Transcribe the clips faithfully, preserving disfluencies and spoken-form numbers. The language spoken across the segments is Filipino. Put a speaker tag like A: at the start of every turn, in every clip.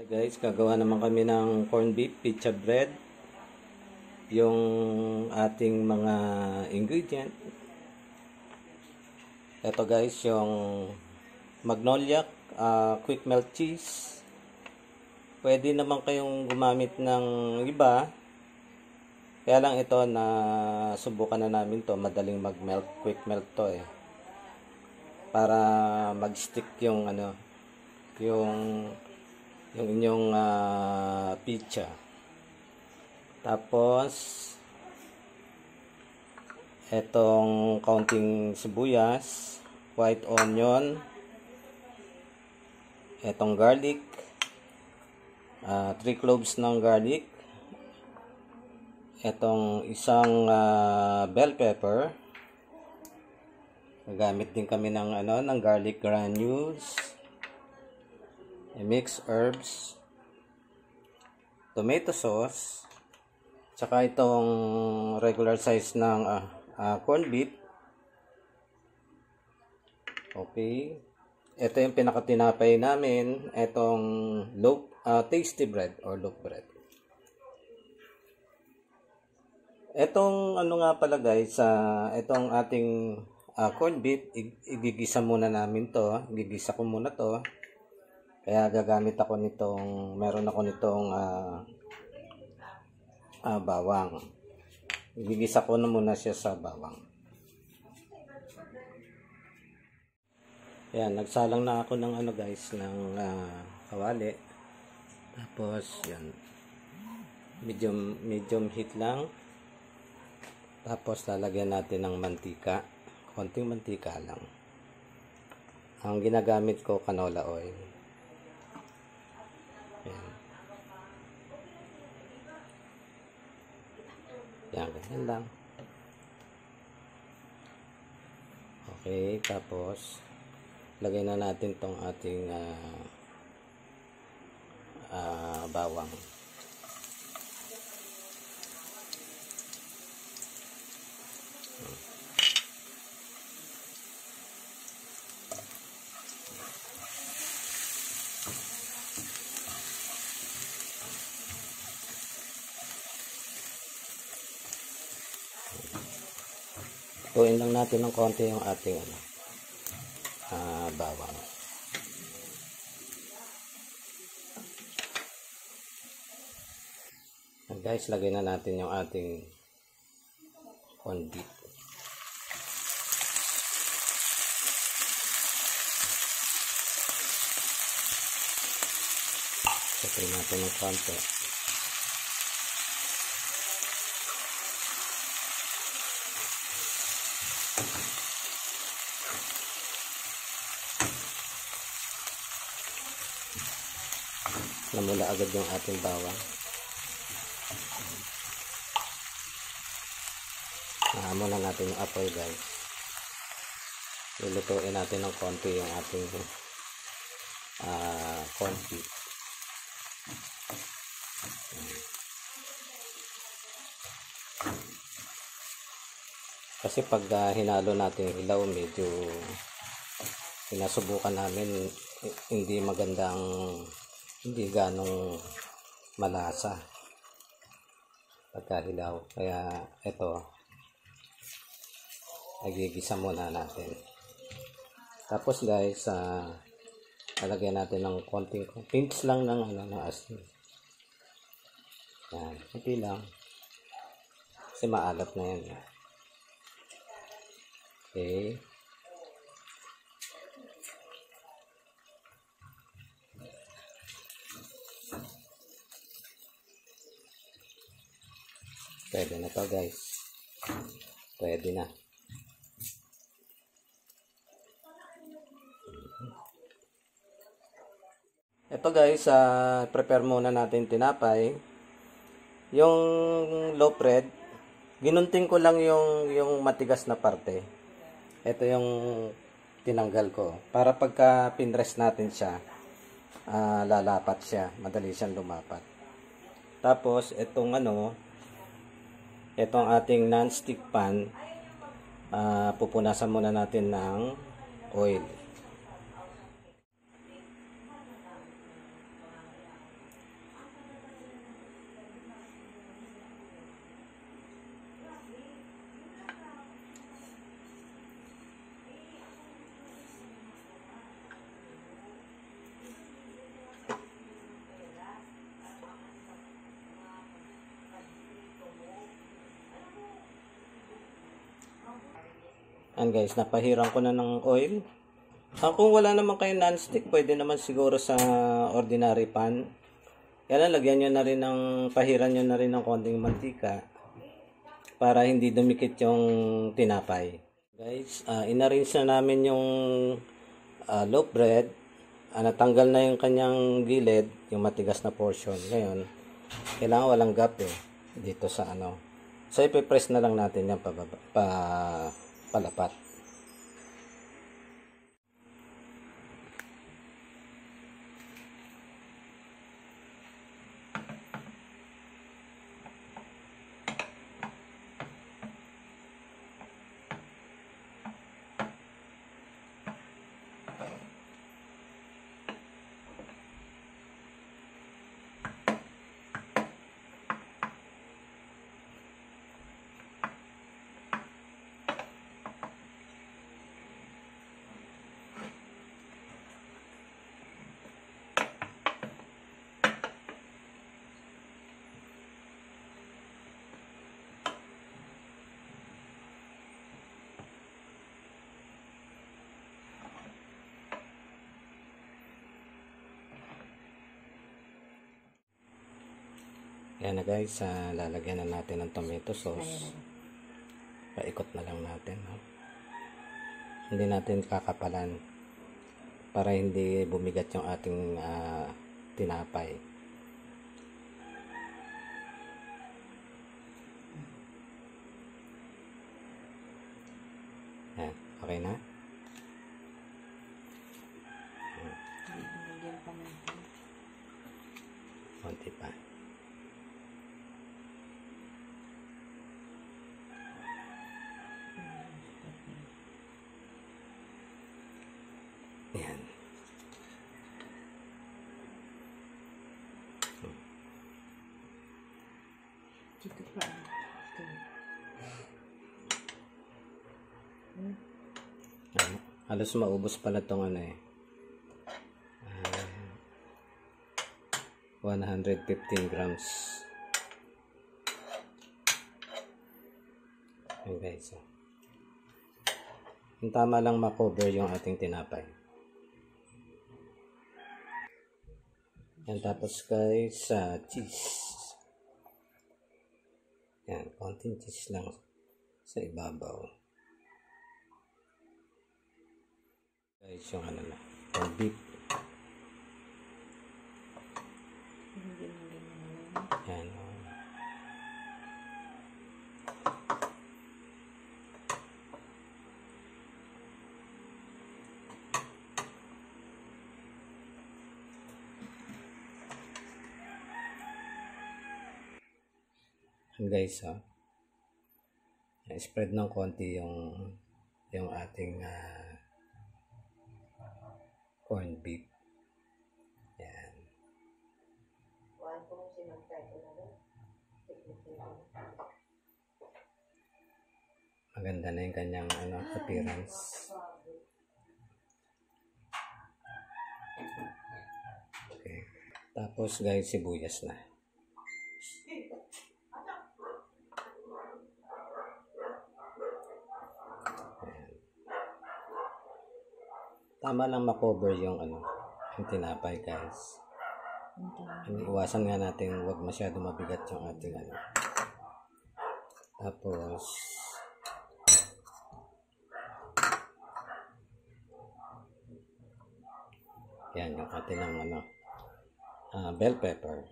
A: Hey guys, gagawa naman kami ng corned beef pizza bread. Yung ating mga ingredient. Ito guys, yung magnolia uh, quick melt cheese. Pwede naman kayong gumamit ng iba. Kaya lang ito na subukan na namin to, madaling mag-melt, quick melt to eh. Para mag-stick yung ano, yung yung inyong uh, pizza. Tapos etong kaunting sibuyas, white onion, etong garlic, uh, three cloves ng garlic, etong isang uh, bell pepper. Gagamit din kami ng ano ng garlic granules, mixed herbs, tomato sauce, tsaka itong regular size ng uh, uh, corned beef. Okay. Ito yung pinakatinapay namin, itong loaf, uh, tasty bread or loaf bread. Itong ano nga pala guys, uh, itong ating uh, corned beef, igigisa muna namin to. Igigisa ko muna to. Kaya gagamit ako nitong, meron ako nitong uh, uh, bawang. Igigisa ko na muna siya sa bawang. Yan, nagsalang na ako ng ano guys, ng uh, kawali. Tapos, yan. Medium, medium heat lang. Tapos, lalagyan natin ng mantika. Konting mantika lang. Ang ginagamit ko, canola oil. Yan. Yan, ganyan lang. Okay, tapos lagay na natin tong ating uh, uh, bawang. Tuin lang natin ng konti yung ating ano, uh, bawang. And guys, lagay na natin yung ating corned beef. Tuin natin ng konti. Namula agad yung ating bawang. Nahamon na natin yung apoy guys. Lulutuin natin ng konti yung ating uh, corned beef. Kasi pag uh, hinalo natin yung ilaw, medyo pinasubukan namin, hindi magandang, hindi ganong malasa pagkahilaw. Kaya ito, nagigisa muna natin. Tapos guys, uh, lalagyan natin ng konting pinch lang ng ano ng asin. Yan, konti lang. Kasi maalat na yan. Okay. Pwede na to guys. Pwede na. Ito guys, uh, prepare muna natin tinapay. Yung loaf bread, ginunting ko lang yung, yung matigas na parte. Ito yung tinanggal ko. Para pagka pinrest natin siya, uh, lalapat siya. Madali siyang lumapat. Tapos, itong ano, itong ating non-stick pan, uh, pupunasan muna natin ng oil. And guys, napahiran ko na ng oil. Ah, kung wala naman kayo non-stick, pwede naman siguro sa ordinary pan. Yan lang, lagyan nyo na rin ng, pahiran nyo na rin ng konting mantika para hindi dumikit yung tinapay. Guys, uh, inarrange na namin yung uh, loaf bread. Uh, natanggal na yung kanyang gilid, yung matigas na portion. Ngayon, kailangan walang gap eh, dito sa ano. So, ipipress na lang natin yan pababa, pa, palapat. Yan na guys, uh, lalagyan na natin ng tomato sauce. Paikot na lang natin. No? Hindi natin kakapalan para hindi bumigat yung ating uh, tinapay. Yan, okay na? Konti pa. Yan.
B: Dito pa. Ito. Hmm.
A: Ano, halos maubos pala tong ano eh. Uh, one hundred fifteen grams. Yan guys. Oh. Yung tama lang makover yung ating tinapay. Yan, tapos guys, uh, cheese. Yan, konting cheese lang sa ibabaw. Guys, yung ano na, yung beef. Yan. Oh. And guys, ha, uh, spread ng konti yung yung ating uh, corned beef. Yan. Maganda na yung kanyang ano, appearance. Okay. Tapos guys, sibuyas na. Tama lang makover yung ano, yung tinapay guys. Iniiwasan nga natin huwag masyado mabigat yung ating ano. Tapos yan yung ating ng ano, uh, bell pepper.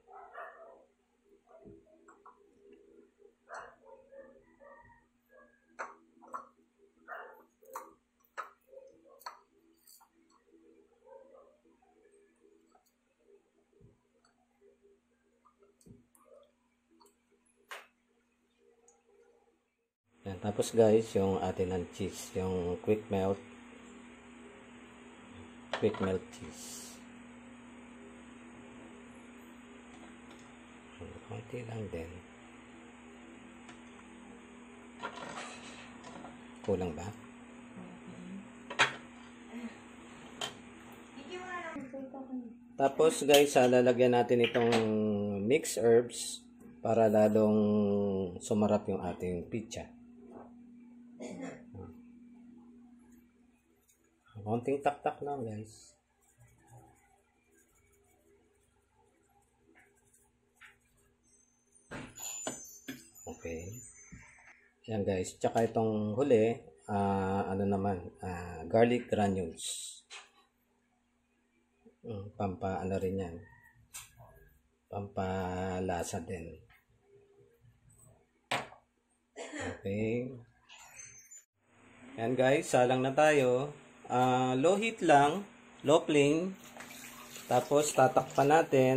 A: Yan, tapos guys, yung atin ng cheese, yung quick melt, quick melt cheese. Konti lang din. Kulang ba? Tapos guys, lalagyan natin itong mixed herbs para lalong sumarap yung ating pizza. Konting tak-tak lang guys. Okay. Yan guys. Tsaka itong huli, uh, ano naman, uh, garlic granules. Um, pampa ano rin yan. Pampalasa din. Okay. Yan guys, salang na tayo. Uh, low heat lang, low flame. Tapos tatakpan natin.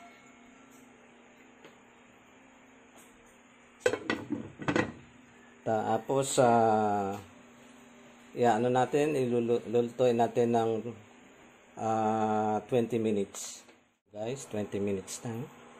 A: Tapos uh, yeah, ano natin, ilulutuin natin ng uh, twenty minutes. Guys, twenty minutes na.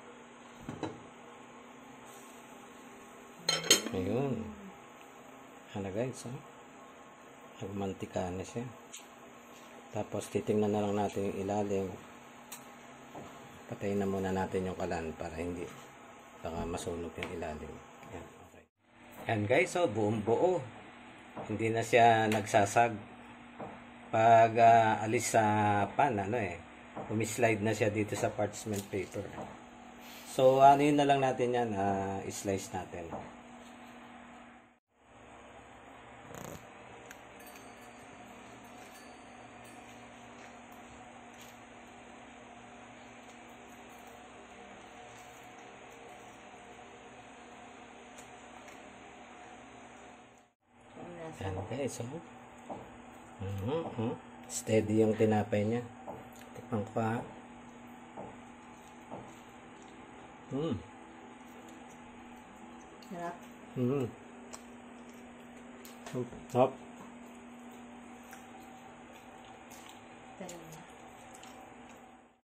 A: Ayun. Ano guys, ha? Nagmantika na siya. Tapos titingnan na lang natin yung ilalim. Patayin na muna natin yung kalan para hindi baka masunog yung ilalim. Yan, okay. Yan guys, so buong buo. Hindi na siya nagsasag. Pag uh, alis sa pan, ano eh, umislide na siya dito sa parchment paper. So ano yun na lang natin yan, uh, slice natin. Yan guys, so mm-hmm. Steady yung tinapay niya. Tikman ko ha. Hmm.
B: Sarap.
A: Hmm. Hop.